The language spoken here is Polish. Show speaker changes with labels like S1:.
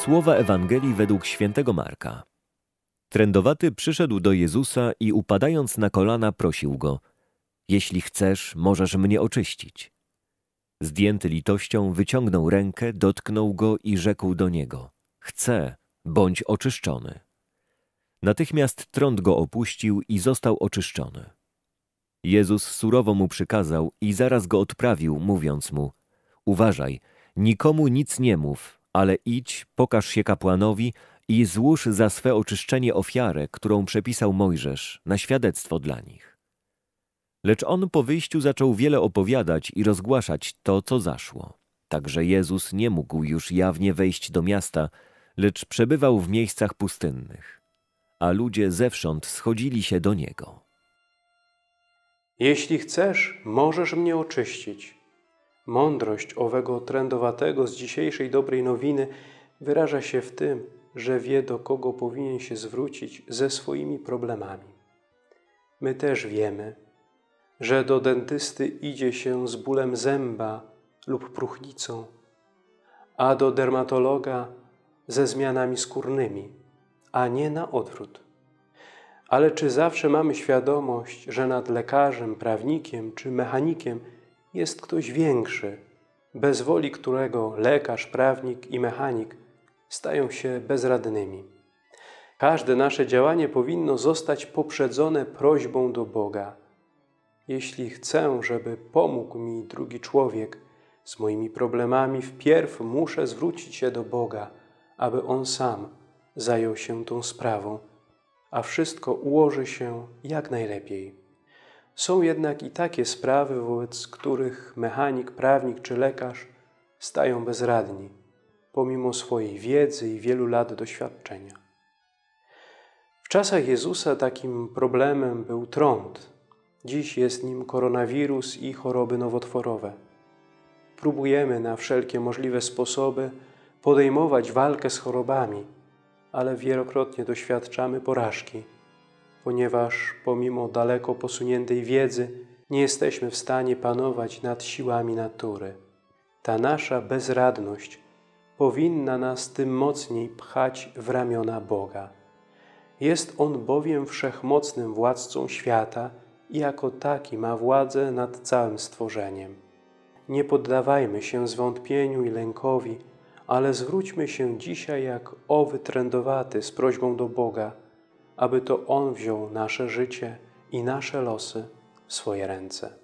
S1: Słowa Ewangelii według świętego Marka. Trędowaty przyszedł do Jezusa i upadając na kolana prosił Go: „Jeśli chcesz, możesz mnie oczyścić”. Zdjęty litością wyciągnął rękę, dotknął Go i rzekł do Niego: „Chcę, bądź oczyszczony”. Natychmiast trąd go opuścił i został oczyszczony. Jezus surowo mu przykazał i zaraz go odprawił, mówiąc mu: „Uważaj, nikomu nic nie mów, ale idź, pokaż się kapłanowi i złóż za swe oczyszczenie ofiarę, którą przepisał Mojżesz, na świadectwo dla nich”. Lecz on po wyjściu zaczął wiele opowiadać i rozgłaszać to, co zaszło. Także Jezus nie mógł już jawnie wejść do miasta, lecz przebywał w miejscach pustynnych. A ludzie zewsząd schodzili się do Niego.
S2: Jeśli chcesz, możesz mnie oczyścić. Mądrość owego trędowatego z dzisiejszej dobrej nowiny wyraża się w tym, że wie, do kogo powinien się zwrócić ze swoimi problemami. My też wiemy, że do dentysty idzie się z bólem zęba lub próchnicą, a do dermatologa ze zmianami skórnymi, a nie na odwrót. Ale czy zawsze mamy świadomość, że nad lekarzem, prawnikiem czy mechanikiem jest ktoś większy, bez woli którego lekarz, prawnik i mechanik stają się bezradnymi? Każde nasze działanie powinno zostać poprzedzone prośbą do Boga: jeśli chcę, żeby pomógł mi drugi człowiek z moimi problemami, wpierw muszę zwrócić się do Boga, aby On sam zajął się tą sprawą, a wszystko ułoży się jak najlepiej. Są jednak i takie sprawy, wobec których mechanik, prawnik czy lekarz stają bezradni, pomimo swojej wiedzy i wielu lat doświadczenia. W czasach Jezusa takim problemem był trąd. Dziś jest nim koronawirus i choroby nowotworowe. Próbujemy na wszelkie możliwe sposoby podejmować walkę z chorobami, ale wielokrotnie doświadczamy porażki, ponieważ pomimo daleko posuniętej wiedzy nie jesteśmy w stanie panować nad siłami natury. Ta nasza bezradność powinna nas tym mocniej pchać w ramiona Boga. Jest On bowiem wszechmocnym władcą świata i jako taki ma władzę nad całym stworzeniem. Nie poddawajmy się zwątpieniu i lękowi, ale zwróćmy się dzisiaj jak owy trędowaty z prośbą do Boga, aby to On wziął nasze życie i nasze losy w swoje ręce.